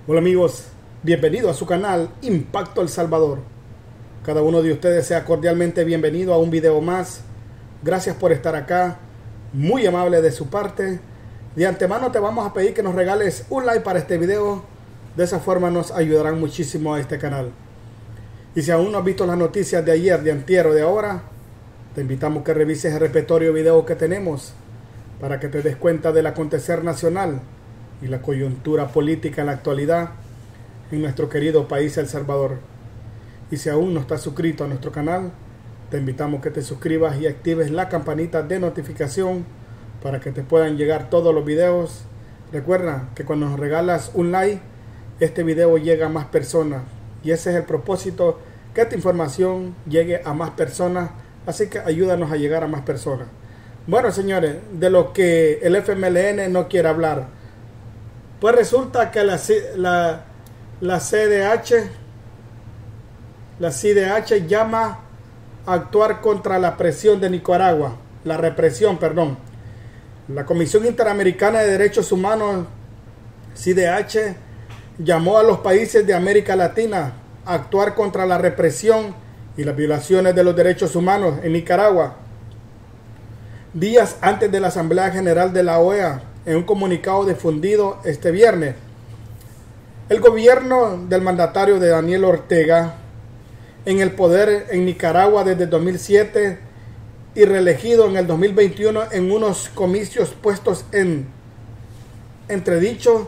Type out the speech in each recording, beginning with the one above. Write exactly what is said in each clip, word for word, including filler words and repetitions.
Hola amigos, bienvenido a su canal Impacto El Salvador. Cada uno de ustedes sea cordialmente bienvenido a un video más. Gracias por estar acá, muy amable de su parte. De antemano te vamos a pedir que nos regales un like para este video. De esa forma nos ayudarán muchísimo a este canal. Y si aún no has visto las noticias de ayer, de antier o de ahora, te invitamos que revises el repertorio video que tenemos para que te des cuenta del acontecer nacional y la coyuntura política en la actualidad en nuestro querido país El Salvador. Y si aún no estás suscrito a nuestro canal, te invitamos que te suscribas y actives la campanita de notificación para que te puedan llegar todos los videos. Recuerda que cuando nos regalas un like, este video llega a más personas, y ese es el propósito, que esta información llegue a más personas. Así que ayúdanos a llegar a más personas. Bueno, señores, de lo que el F M L N no quiere hablar, pues resulta que la, la, la C D H, la C D H llama a actuar contra la presión de Nicaragua, la represión, perdón. La Comisión Interamericana de Derechos Humanos, C D H, llamó a los países de América Latina a actuar contra la represión y las violaciones de los derechos humanos en Nicaragua, días antes de la Asamblea General de la O E A. En un comunicado difundido este viernes, el gobierno del mandatario de Daniel Ortega, en el poder en Nicaragua desde dos mil siete y reelegido en el dos mil veintiuno en unos comicios puestos en entredicho,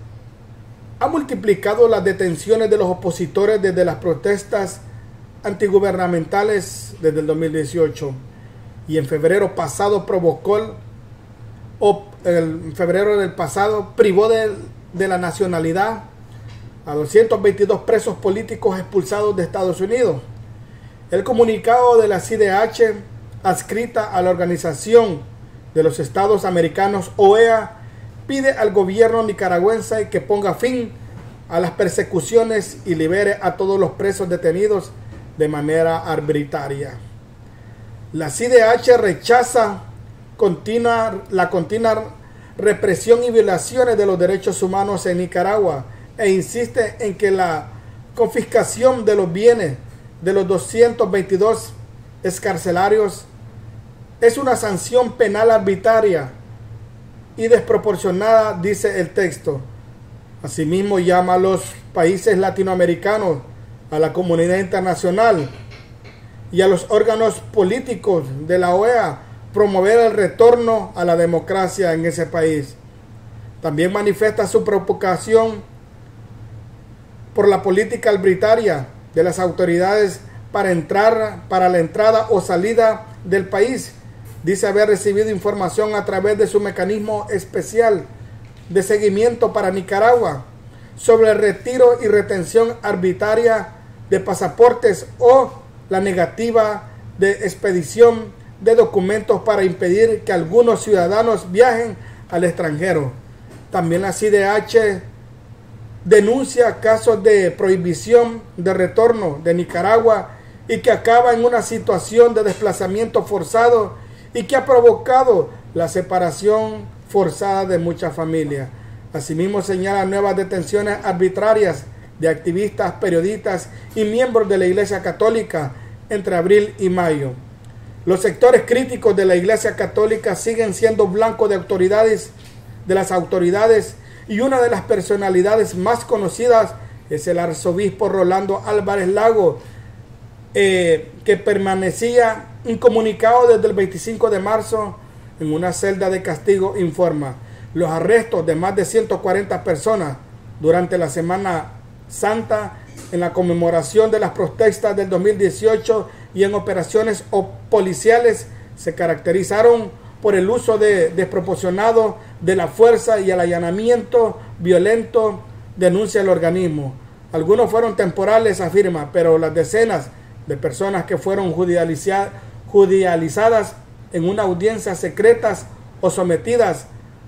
ha multiplicado las detenciones de los opositores desde las protestas antigubernamentales desde el dos mil dieciocho, y en febrero pasado provocó o en febrero del pasado privó de, de la nacionalidad a doscientos veintidós presos políticos expulsados de Estados Unidos. El comunicado de la C D H, adscrita a la Organización de los Estados Americanos O E A, pide al gobierno nicaragüense que ponga fin a las persecuciones y libere a todos los presos detenidos de manera arbitraria. La C D H rechaza continua, la continua represión y violaciones de los derechos humanos en Nicaragua e insiste en que la confiscación de los bienes de los doscientos veintidós excarcelarios es una sanción penal arbitraria y desproporcionada, dice el texto. Asimismo, llama a los países latinoamericanos, a la comunidad internacional y a los órganos políticos de la O E A promover el retorno a la democracia en ese país. También manifiesta su preocupación por la política arbitraria de las autoridades para entrar, para la entrada o salida del país. Dice haber recibido información a través de su mecanismo especial de seguimiento para Nicaragua sobre el retiro y retención arbitraria de pasaportes o la negativa de expedición de documentos para impedir que algunos ciudadanos viajen al extranjero. También la C D H denuncia casos de prohibición de retorno de Nicaragua y que acaba en una situación de desplazamiento forzado y que ha provocado la separación forzada de muchas familias. Asimismo, señala nuevas detenciones arbitrarias de activistas, periodistas y miembros de la Iglesia Católica entre abril y mayo. Los sectores críticos de la Iglesia Católica siguen siendo blanco de autoridades, de las autoridades, y una de las personalidades más conocidas es el arzobispo Rolando Álvarez Lago, eh, que permanecía incomunicado desde el veinticinco de marzo en una celda de castigo. Informa los arrestos de más de ciento cuarenta personas durante la Semana Santa en la conmemoración de las protestas del dos mil dieciocho y en operaciones policiales se caracterizaron por el uso de, desproporcionado de la fuerza y el allanamiento violento, denuncia el organismo. Algunos fueron temporales, afirma, pero las decenas de personas que fueron judicializadas, judicializadas en una audiencia secretas o sometidas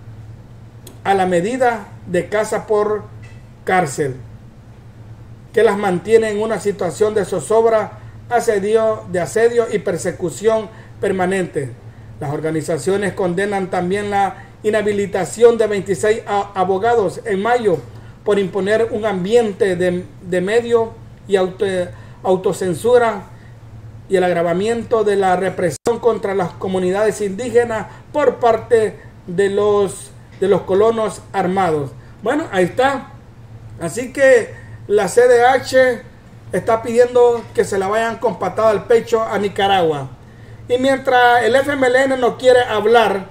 a la medida de casa por cárcel, que las mantiene en una situación de zozobra, asedio, de asedio y persecución permanente. Las organizaciones condenan también la inhabilitación de veintiséis abogados en mayo por imponer un ambiente de, de medio y auto, autocensura y el agravamiento de la represión contra las comunidades indígenas por parte de los, de los colonos armados. Bueno, ahí está. Así que la C D H está pidiendo que se la vayan con patada al pecho a Nicaragua. Y mientras el F M L N no quiere hablar,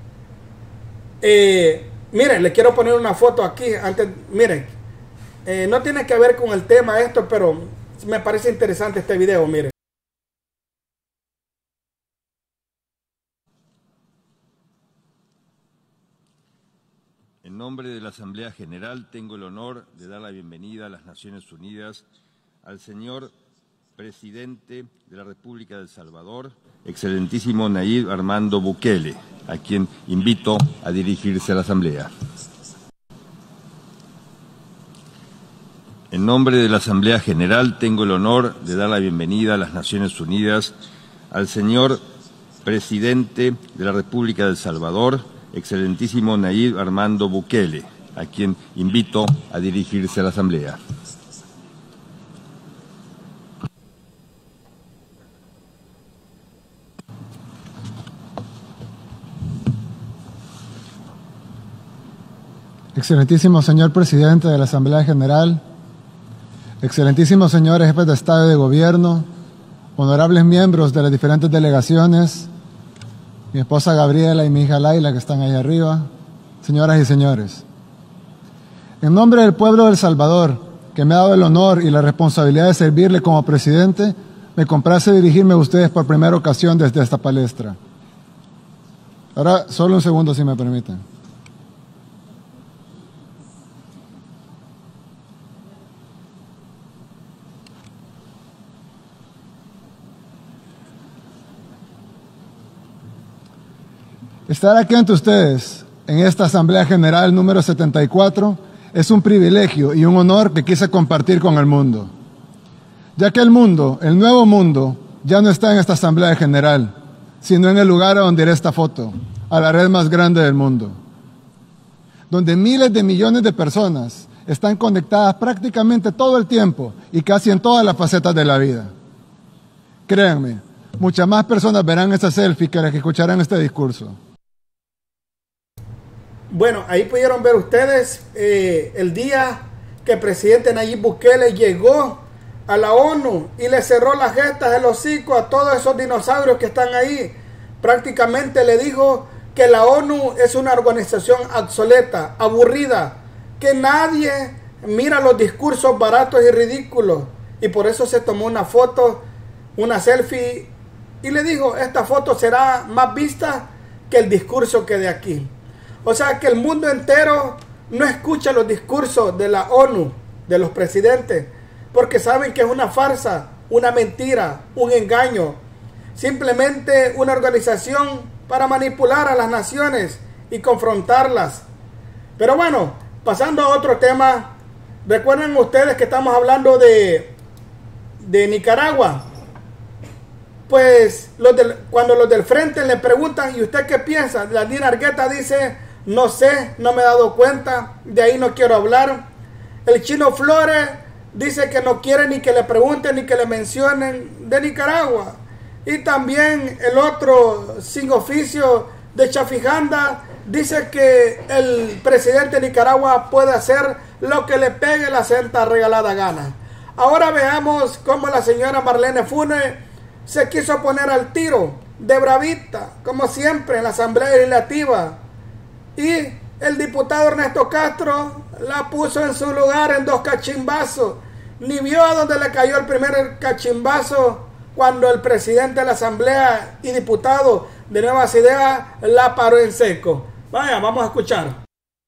eh, miren, le quiero poner una foto aquí. Antes, miren, eh, no tiene que ver con el tema esto, pero me parece interesante este video, miren. En nombre de la Asamblea General tengo el honor de dar la bienvenida a las Naciones Unidas al señor Presidente de la República de El Salvador, excelentísimo Nayib Armando Bukele, a quien invito a dirigirse a la Asamblea. En nombre de la Asamblea General tengo el honor de dar la bienvenida a las Naciones Unidas al señor Presidente de la República de El Salvador, excelentísimo Nayib Armando Bukele, a quien invito a dirigirse a la Asamblea. Excelentísimo señor Presidente de la Asamblea General, excelentísimos señores jefes de Estado y de Gobierno, honorables miembros de las diferentes delegaciones, mi esposa Gabriela y mi hija Laila que están ahí arriba, señoras y señores. En nombre del pueblo de El Salvador, que me ha dado el honor y la responsabilidad de servirle como presidente, me complace dirigirme a ustedes por primera ocasión desde esta palestra. Ahora, solo un segundo si me permiten. Estar aquí ante ustedes en esta Asamblea General número setenta y cuatro es un privilegio y un honor que quise compartir con el mundo, ya que el mundo, el nuevo mundo, ya no está en esta Asamblea General, sino en el lugar a donde iré esta foto, a la red más grande del mundo, donde miles de millones de personas están conectadas prácticamente todo el tiempo y casi en todas las facetas de la vida. Créanme, muchas más personas verán esta selfie que las que escucharán este discurso. Bueno, ahí pudieron ver ustedes eh, el día que el presidente Nayib Bukele llegó a la ONU y le cerró las gestas del hocico a todos esos dinosaurios que están ahí. Prácticamente le dijo que la ONU es una organización obsoleta, aburrida, que nadie mira los discursos baratos y ridículos. Y por eso se tomó una foto, una selfie, y le dijo, esta foto será más vista que el discurso que de aquí. O sea que el mundo entero no escucha los discursos de la ONU, de los presidentes, porque saben que es una farsa, una mentira, un engaño. Simplemente una organización para manipular a las naciones y confrontarlas. Pero bueno, pasando a otro tema, recuerden ustedes que estamos hablando de, de Nicaragua. Pues los del, cuando los del frente le preguntan, ¿y usted qué piensa? La Dina Argueta dice, no sé, no me he dado cuenta, de ahí no quiero hablar. El Chino Flores dice que no quiere ni que le pregunten ni que le mencionen de Nicaragua. Y también el otro sin oficio de Chafijanda dice que el presidente de Nicaragua puede hacer lo que le pegue la santa regalada gana. Ahora veamos cómo la señora Marlene Funes se quiso poner al tiro de bravita, como siempre en la Asamblea Legislativa. Y el diputado Ernesto Castro la puso en su lugar en dos cachimbazos. Ni vio a dónde le cayó el primer cachimbazo cuando el presidente de la Asamblea y diputado de Nuevas Ideas la paró en seco. Vaya, vamos a escuchar.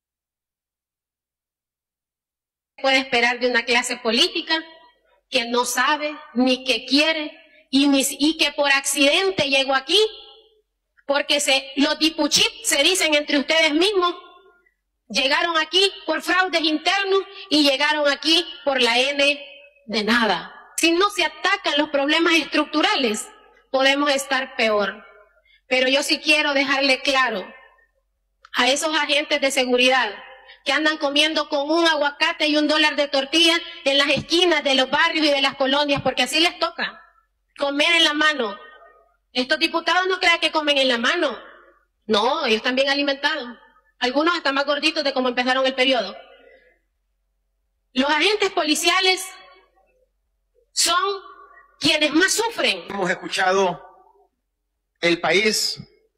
Puede esperar de una clase política que no sabe ni que quiere y, ni, y que por accidente llegó aquí. Porque se, los dipuchips se dicen entre ustedes mismos, llegaron aquí por fraudes internos y llegaron aquí por la N de nada. Si no se atacan los problemas estructurales, podemos estar peor. Pero yo sí quiero dejarle claro a esos agentes de seguridad, que andan comiendo con un aguacate y un dólar de tortilla en las esquinas de los barrios y de las colonias, porque así les toca comer en la mano. Estos diputados no crean que comen en la mano. No, ellos están bien alimentados. Algunos están más gorditos de cómo empezaron el periodo. Los agentes policiales son quienes más sufren. Hemos escuchado el país,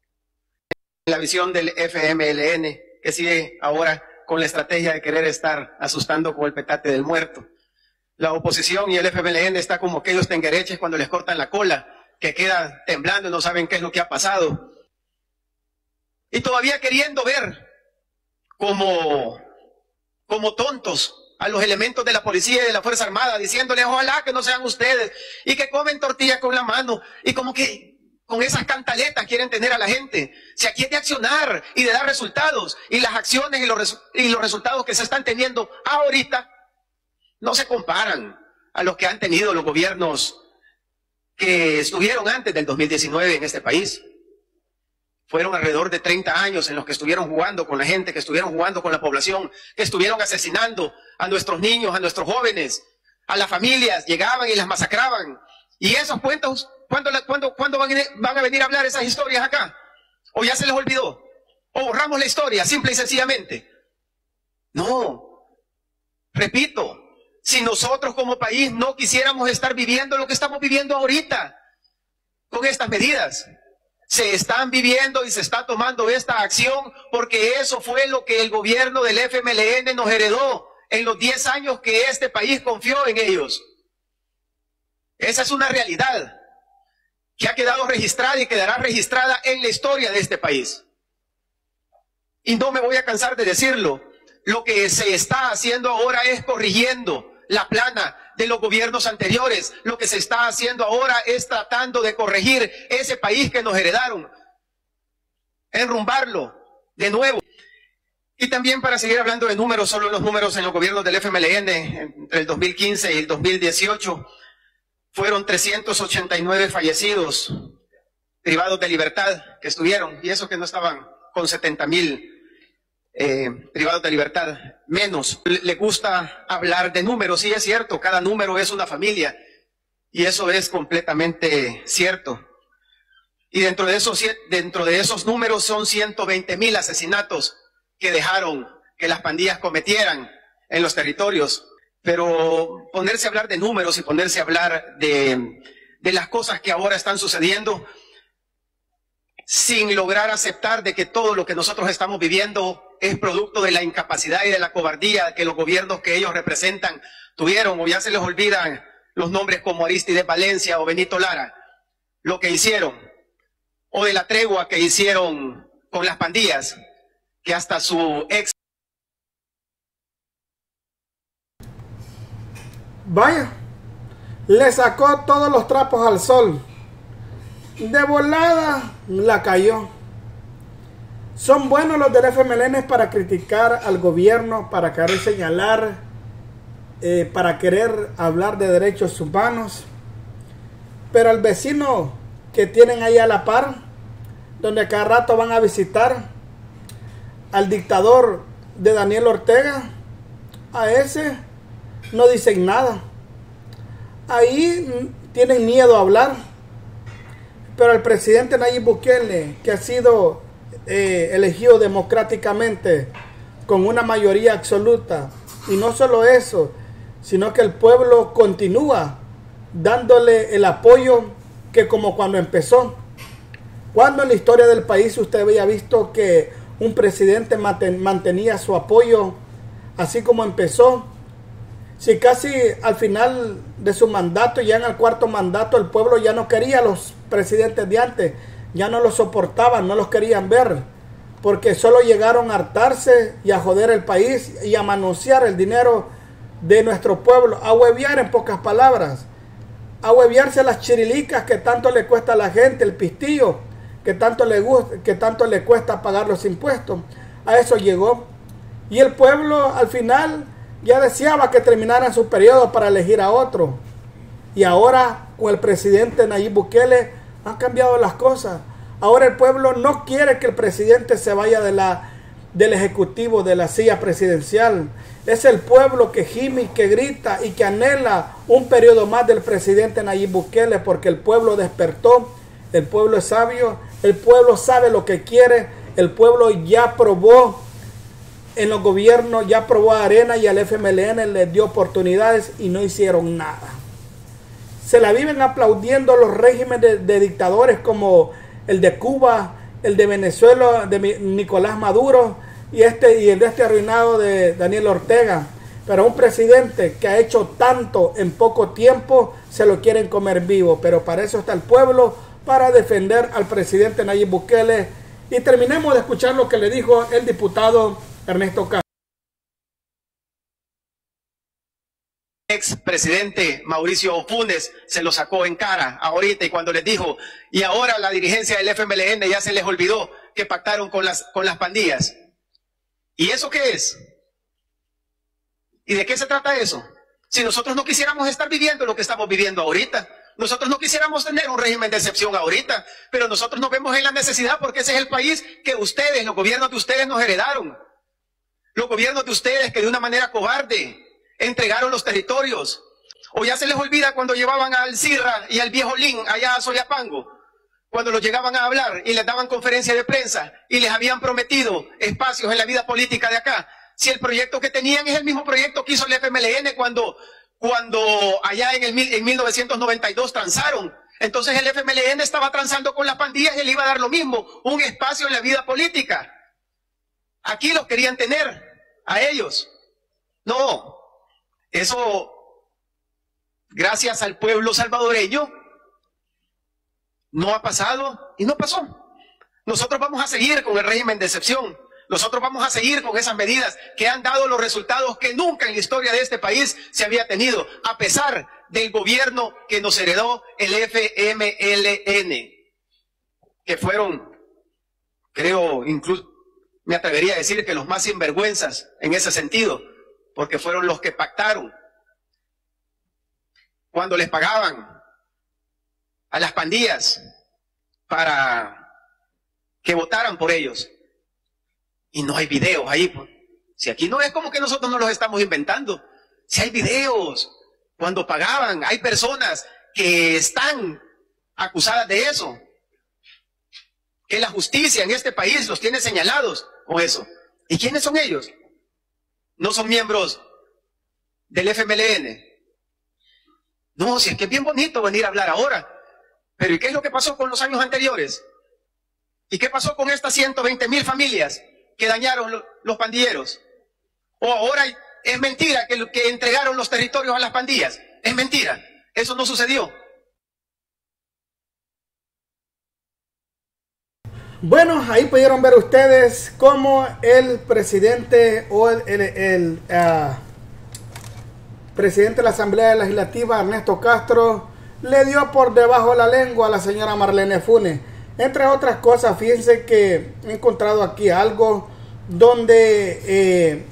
la visión del F M L N, que sigue ahora con la estrategia de querer estar asustando con el petate del muerto. La oposición y el F M L N está como aquellos tenguereches cuando les cortan la cola, que quedan temblando y no saben qué es lo que ha pasado. Y todavía queriendo ver como, como tontos a los elementos de la policía y de la Fuerza Armada, diciéndoles ojalá que no sean ustedes y que comen tortilla con la mano, y como que con esas cantaletas quieren tener a la gente. Si aquí es de accionar y de dar resultados, y las acciones y los, res, y los resultados que se están teniendo ahorita no se comparan a los que han tenido los gobiernos que estuvieron antes del dos mil diecinueve en este país. Fueron alrededor de treinta años en los que estuvieron jugando con la gente, que estuvieron jugando con la población, que estuvieron asesinando a nuestros niños, a nuestros jóvenes, a las familias, llegaban y las masacraban. Y esos cuentos, ¿cuándo, cuándo, cuándo van, van a venir a hablar esas historias acá? ¿O ya se les olvidó? ¿O borramos la historia, simple y sencillamente? No. Repito, si nosotros como país no quisiéramos estar viviendo lo que estamos viviendo ahorita, con estas medidas, se están viviendo y se está tomando esta acción porque eso fue lo que el gobierno del F M L N nos heredó en los diez años que este país confió en ellos. Esa es una realidad que ha quedado registrada y quedará registrada en la historia de este país. Y no me voy a cansar de decirlo, lo que se está haciendo ahora es corrigiendo la plana de los gobiernos anteriores. Lo que se está haciendo ahora es tratando de corregir ese país que nos heredaron, enrumbarlo de nuevo. Y también, para seguir hablando de números, solo los números en los gobiernos del F M L N entre el dos mil quince y el dos mil dieciocho fueron trescientos ochenta y nueve fallecidos, privados de libertad, que estuvieron, y eso que no estaban con setenta mil Eh, privados de libertad, menos. Le gusta hablar de números, y es cierto, cada número es una familia, y eso es completamente cierto. Y dentro de esos, dentro de esos números son ciento veinte mil asesinatos que dejaron que las pandillas cometieran en los territorios. Pero ponerse a hablar de números y ponerse a hablar de, de las cosas que ahora están sucediendo, sin lograr aceptar de que todo lo que nosotros estamos viviendo es producto de la incapacidad y de la cobardía que los gobiernos que ellos representan tuvieron, o ya se les olvidan los nombres como Arístides Valencia o Benito Lara, lo que hicieron, o de la tregua que hicieron con las pandillas, que hasta su ex... Vaya, le sacó todos los trapos al sol. De volada la cayó. Son buenos los del F M L N para criticar al gobierno, para querer señalar, eh, para querer hablar de derechos humanos. Pero al vecino que tienen ahí a la par, donde cada rato van a visitar, al dictador de Daniel Ortega, a ese no dicen nada. Ahí tienen miedo a hablar. Pero el presidente Nayib Bukele, que ha sido eh, elegido democráticamente con una mayoría absoluta, y no solo eso, sino que el pueblo continúa dándole el apoyo que como cuando empezó. Cuando en la historia del país usted había visto que un presidente mantenía su apoyo así como empezó? Si casi al final de su mandato, ya en el cuarto mandato, el pueblo ya no quería a los presidentes de antes, ya no los soportaban, no los querían ver, porque solo llegaron a hartarse y a joder el país y a manosear el dinero de nuestro pueblo, a hueviar, en pocas palabras, a hueviarse las chirilicas que tanto le cuesta a la gente, el pistillo que tanto le gusta, que tanto le cuesta pagar los impuestos. A eso llegó, y el pueblo al final ya deseaba que terminaran su periodo para elegir a otro. Y ahora con el presidente Nayib Bukele han cambiado las cosas. Ahora el pueblo no quiere que el presidente se vaya de la, del Ejecutivo, de la silla presidencial. Es el pueblo que gime, que grita y que anhela un periodo más del presidente Nayib Bukele, porque el pueblo despertó, el pueblo es sabio, el pueblo sabe lo que quiere, el pueblo ya probó en los gobiernos, ya probó a Arena y al F M L N, les dio oportunidades y no hicieron nada. Se la viven aplaudiendo los regímenes de, de dictadores como el de Cuba, el de Venezuela, de Nicolás Maduro y, este, y el de este arruinado de Daniel Ortega. Pero un presidente que ha hecho tanto en poco tiempo, se lo quieren comer vivo. Pero para eso está el pueblo, para defender al presidente Nayib Bukele. Y terminemos de escuchar lo que le dijo el diputado Ernesto Castro. Ex presidente Mauricio Funes se lo sacó en cara ahorita y cuando les dijo, y ahora la dirigencia del F M L N ya se les olvidó que pactaron con las, con las pandillas. ¿Y eso qué es? ¿Y de qué se trata eso? Si nosotros no quisiéramos estar viviendo lo que estamos viviendo ahorita, nosotros no quisiéramos tener un régimen de excepción ahorita, pero nosotros nos vemos en la necesidad porque ese es el país que ustedes, los gobiernos de ustedes nos heredaron. Los gobiernos de ustedes que de una manera cobarde entregaron los territorios. O ya se les olvida cuando llevaban al Cirra y al viejo Lin allá a Soyapango, cuando los llegaban a hablar y les daban conferencia de prensa y les habían prometido espacios en la vida política de acá. Si el proyecto que tenían es el mismo proyecto que hizo el F M L N cuando, cuando allá en, el, en mil novecientos noventa y dos transaron. Entonces el F M L N estaba transando con las pandillas y le iba a dar lo mismo, un espacio en la vida política. Aquí los querían tener a ellos. No, eso, gracias al pueblo salvadoreño, no ha pasado y no pasó. Nosotros vamos a seguir con el régimen de excepción. Nosotros vamos a seguir con esas medidas que han dado los resultados que nunca en la historia de este país se había tenido, a pesar del gobierno que nos heredó el F M L N, que fueron, creo, incluso me atrevería a decir que los más sinvergüenzas en ese sentido, porque fueron los que pactaron cuando les pagaban a las pandillas para que votaran por ellos. Y no hay videos ahí. Pues. Si aquí no es como que nosotros no los estamos inventando. Si hay videos, cuando pagaban, hay personas que están acusadas de eso. Que la justicia en este país los tiene señalados con eso. ¿Y quiénes son ellos? No son miembros del F M L N. No, si es que es bien bonito venir a hablar ahora. Pero ¿y qué es lo que pasó con los años anteriores? ¿Y qué pasó con estas ciento veinte mil familias que dañaron lo, los pandilleros? O ahora es mentira que, que entregaron los territorios a las pandillas. Es mentira. Eso no sucedió. Bueno, ahí pudieron ver ustedes cómo el presidente o el, el, el uh, presidente de la Asamblea Legislativa, Ernesto Castro, le dio por debajo de la lengua a la señora Marlene Funes. Entre otras cosas, fíjense que he encontrado aquí algo donde, eh,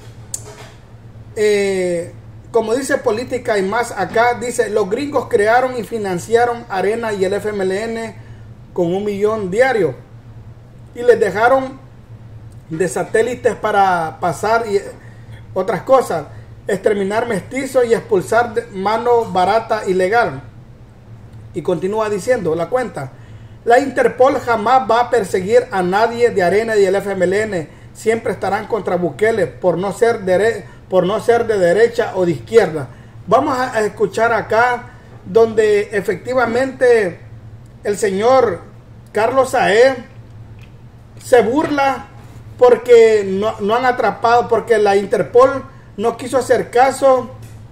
eh, como dice Política y Más acá, dice, los gringos crearon y financiaron Arena y el F M L N con un millón diario. Y les dejaron de satélites para pasar y otras cosas, exterminar mestizos y expulsar de mano barata ilegal. Y continúa diciendo la cuenta. La Interpol jamás va a perseguir a nadie de Arena y del F M L N. Siempre estarán contra Bukele por no ser de, por no ser de derecha o de izquierda. Vamos a escuchar acá donde efectivamente el señor Carlos Saez se burla porque no, no han atrapado, porque la Interpol no quiso hacer caso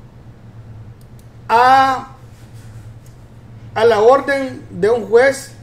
a, a la orden de un juez,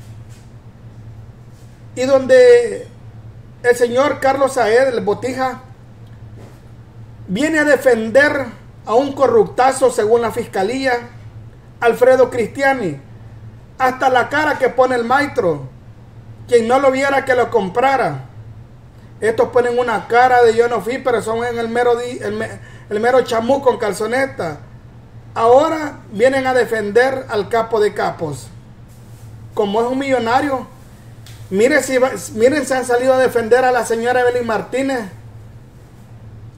y donde el señor Carlos Saez, el Botija, viene a defender a un corruptazo según la fiscalía, Alfredo Cristiani. Hasta la cara que pone el maestro, quien no lo viera que lo comprara. Estos ponen una cara de yo no fui, pero son en el mero, di, el, el mero chamú con calzoneta. Ahora vienen a defender al capo de capos. Como es un millonario, miren si, miren si han salido a defender a la señora Evelyn Martínez,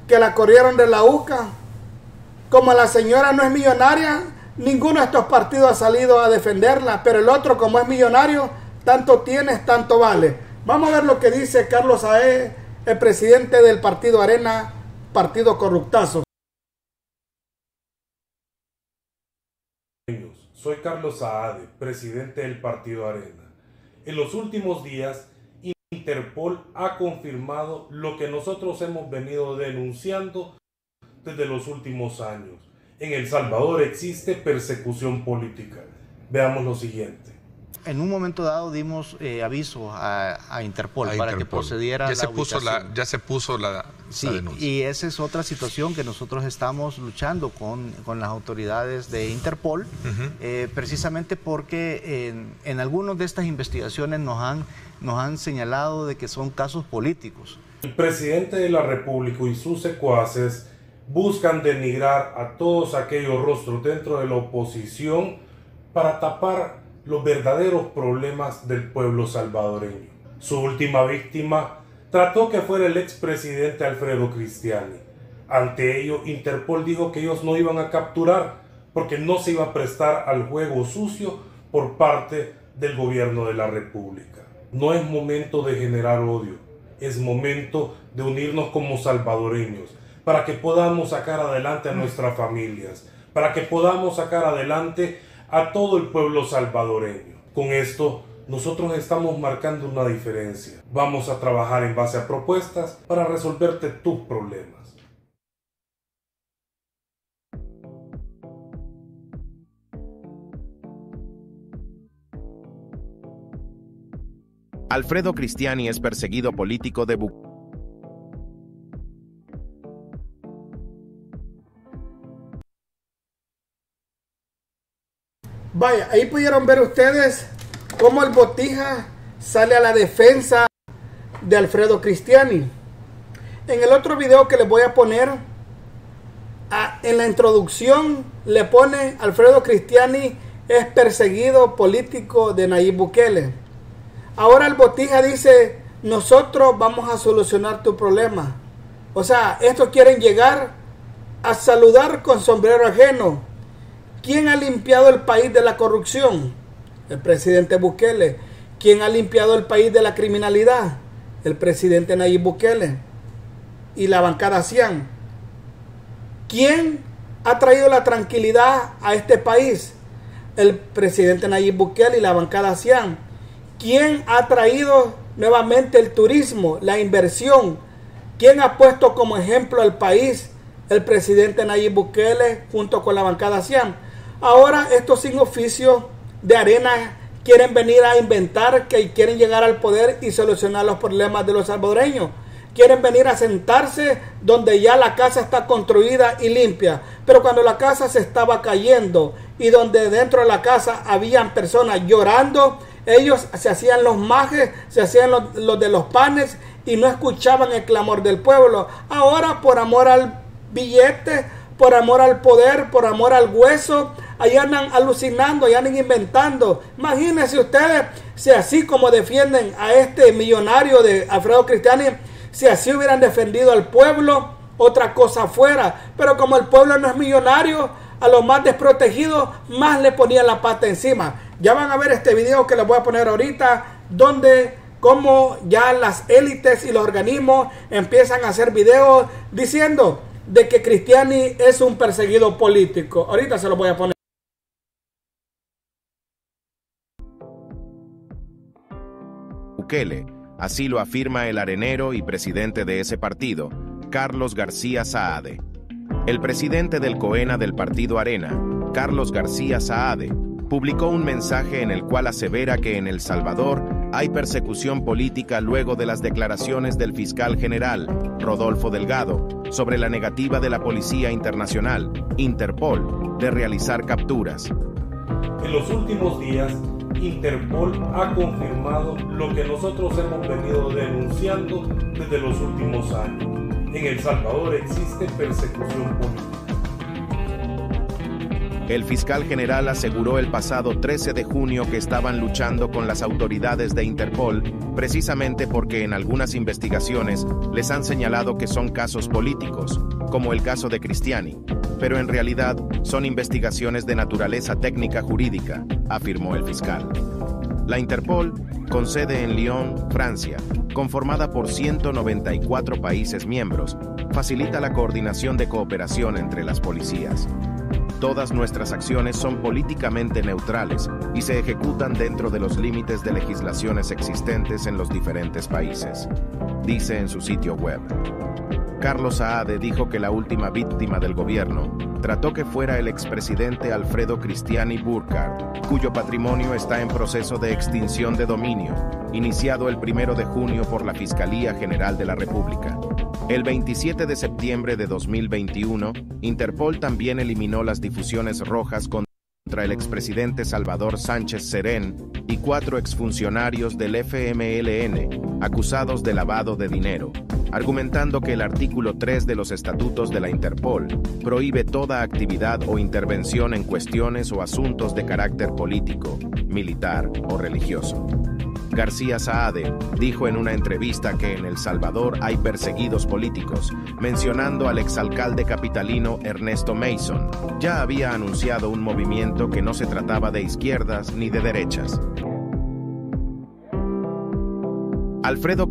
que la corrieron de la U C A. Como la señora no es millonaria, ninguno de estos partidos ha salido a defenderla, pero el otro, como es millonario, tanto tienes, tanto vale. Vamos a ver lo que dice Carlos Saade, el presidente del partido Arena, partido corruptazo. Soy Carlos Saade, presidente del partido Arena. En los últimos días, Interpol ha confirmado lo que nosotros hemos venido denunciando desde los últimos años. En El Salvador existe persecución política. Veamos lo siguiente. En un momento dado dimos eh, aviso a, a Interpol a para Interpol. que procediera ya la se puso la Ya se puso la, sí, la denuncia. Y esa es otra situación que nosotros estamos luchando con, con las autoridades de Interpol, uh-huh. eh, precisamente porque en, en algunas de estas investigaciones nos han, nos han señalado de que son casos políticos. El presidente de la República y sus secuaces buscan denigrar a todos aquellos rostros dentro de la oposición para tapar los verdaderos problemas del pueblo salvadoreño. Su última víctima trató que fuera el expresidente Alfredo Cristiani. Ante ello, Interpol dijo que ellos no iban a capturar porque no se iba a prestar al juego sucio por parte del gobierno de la República. No es momento de generar odio, es momento de unirnos como salvadoreños para que podamos sacar adelante a nuestras familias, para que podamos sacar adelante a todo el pueblo salvadoreño. Con esto, nosotros estamos marcando una diferencia. Vamos a trabajar en base a propuestas para resolverte tus problemas. Alfredo Cristiani es perseguido político de Bukele. Vaya, ahí pudieron ver ustedes cómo el Botija sale a la defensa de Alfredo Cristiani. En el otro video que les voy a poner, a, en la introducción le pone Alfredo Cristiani es perseguido político de Nayib Bukele. Ahora el Botija dice, nosotros vamos a solucionar tu problema. O sea, estos quieren llegar a saludar con sombrero ajeno. ¿Quién ha limpiado el país de la corrupción? El presidente Bukele. ¿Quién ha limpiado el país de la criminalidad? El presidente Nayib Bukele y la bancada Cian. ¿Quién ha traído la tranquilidad a este país? El presidente Nayib Bukele y la bancada Cian. ¿Quién ha traído nuevamente el turismo, la inversión? ¿Quién ha puesto como ejemplo al país? El presidente Nayib Bukele junto con la bancada Cian. Ahora estos sin oficio de Arena quieren venir a inventar que quieren llegar al poder y solucionar los problemas de los salvadoreños. Quieren venir a sentarse donde ya la casa está construida y limpia. Pero cuando la casa se estaba cayendo y donde dentro de la casa habían personas llorando, ellos se hacían los majes, se hacían los, los de los panes y no escuchaban el clamor del pueblo. Ahora, por amor al billete, por amor al poder, por amor al hueso, ahí andan alucinando, ahí andan inventando. Imagínense ustedes si así como defienden a este millonario de Alfredo Cristiani, si así hubieran defendido al pueblo, otra cosa fuera. Pero como el pueblo no es millonario, a los más desprotegidos más le ponían la pata encima. Ya van a ver este video que les voy a poner ahorita, donde como ya las élites y los organismos empiezan a hacer videos diciendo de que Cristiani es un perseguido político. Ahorita se lo voy a poner. Bukele, así lo afirma el arenero y presidente de ese partido, Carlos García Saade. El presidente del COENA del partido Arena, Carlos García Saade, publicó un mensaje en el cual asevera que en El Salvador hay persecución política luego de las declaraciones del fiscal general, Rodolfo Delgado, sobre la negativa de la Policía Internacional, Interpol, de realizar capturas. En los últimos días, Interpol ha confirmado lo que nosotros hemos venido denunciando desde los últimos años. En El Salvador existe persecución política. El fiscal general aseguró el pasado trece de junio que estaban luchando con las autoridades de Interpol, precisamente porque en algunas investigaciones les han señalado que son casos políticos, como el caso de Cristiani, pero en realidad son investigaciones de naturaleza técnica jurídica, afirmó el fiscal. La Interpol, con sede en Lyon, Francia, conformada por ciento noventa y cuatro países miembros, facilita la coordinación de cooperación entre las policías. Todas nuestras acciones son políticamente neutrales y se ejecutan dentro de los límites de legislaciones existentes en los diferentes países, dice en su sitio web. Carlos Saade dijo que la última víctima del gobierno trató que fuera el expresidente Alfredo Cristiani Burkhardt, cuyo patrimonio está en proceso de extinción de dominio, iniciado el primero de junio por la Fiscalía General de la República. El veintisiete de septiembre de dos mil veintiuno, Interpol también eliminó las difusiones rojas contra el expresidente Salvador Sánchez Serén y cuatro exfuncionarios del F M L N, acusados de lavado de dinero, argumentando que el artículo tres de los estatutos de la Interpol prohíbe toda actividad o intervención en cuestiones o asuntos de carácter político, militar o religioso. García Saade dijo en una entrevista que en El Salvador hay perseguidos políticos, mencionando al exalcalde capitalino Ernesto Mason. Ya había anunciado un movimiento que no se trataba de izquierdas ni de derechas. Alfredo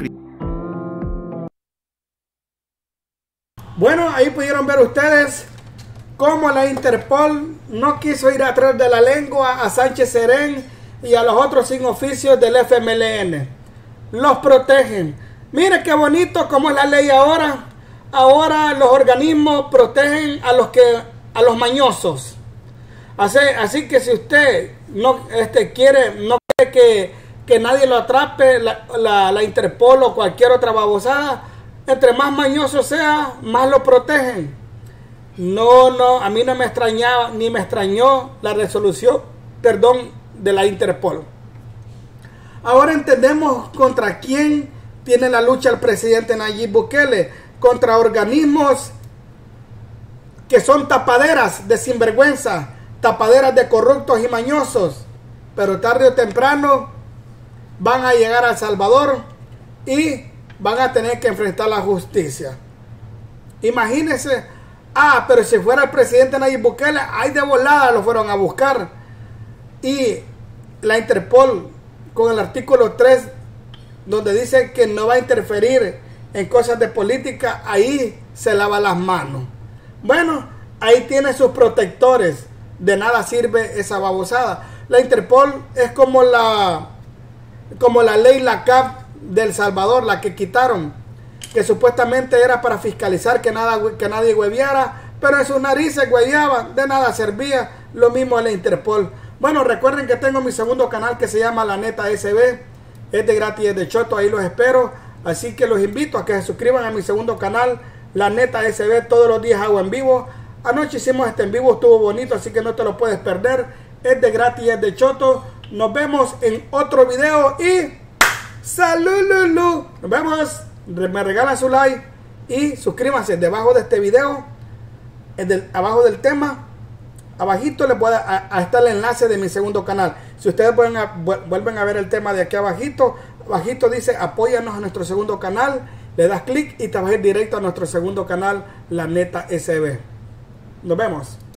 Bueno, ahí pudieron ver ustedes cómo la Interpol no quiso ir atrás de la lengua a Sánchez Serén y a los otros sin oficios del F M L N. Los protegen. Mire qué bonito como es la ley ahora. Ahora los organismos protegen a los que a los mañosos. Así, así que si usted no este, quiere, no quiere que, que nadie lo atrape, la, la, la Interpol o cualquier otra babosada, entre más mañoso sea, más lo protegen. No, no, a mí no me extrañaba, ni me extrañó la resolución, perdón, de la Interpol. Ahora entendemos contra quién tiene la lucha el presidente Nayib Bukele, contra organismos que son tapaderas de sinvergüenza, tapaderas de corruptos y mañosos, pero tarde o temprano van a llegar a El Salvador y van a tener que enfrentar la justicia. Imagínense, ah, pero si fuera el presidente Nayib Bukele, ahí de volada lo fueron a buscar. Y la Interpol, con el artículo tres, donde dice que no va a interferir en cosas de política, ahí se lava las manos. Bueno, ahí tiene sus protectores. De nada sirve esa babosada. La Interpol es como la como la ley LACAP de El Salvador, la que quitaron, que supuestamente era para fiscalizar que, nada, que nadie hueviara, pero en sus narices hueviaban, de nada servía. Lo mismo a la Interpol. Bueno, recuerden que tengo mi segundo canal que se llama La Neta S B. Es de gratis, es de choto, ahí los espero. Así que los invito a que se suscriban a mi segundo canal, La Neta S B. Todos los días hago en vivo. Anoche hicimos este en vivo, estuvo bonito, así que no te lo puedes perder. Es de gratis, es de choto. Nos vemos en otro video y ¡salud, Lulu! Nos vemos. Me regalan su like y suscríbanse debajo de este video, en del, abajo del tema. Abajito les voy a, a estar el enlace de mi segundo canal. Si ustedes vuelven a, vuelven a ver el tema de aquí abajito, abajito dice apóyanos a nuestro segundo canal. Le das clic y te vas a ir directo a nuestro segundo canal, La Neta S B. Nos vemos.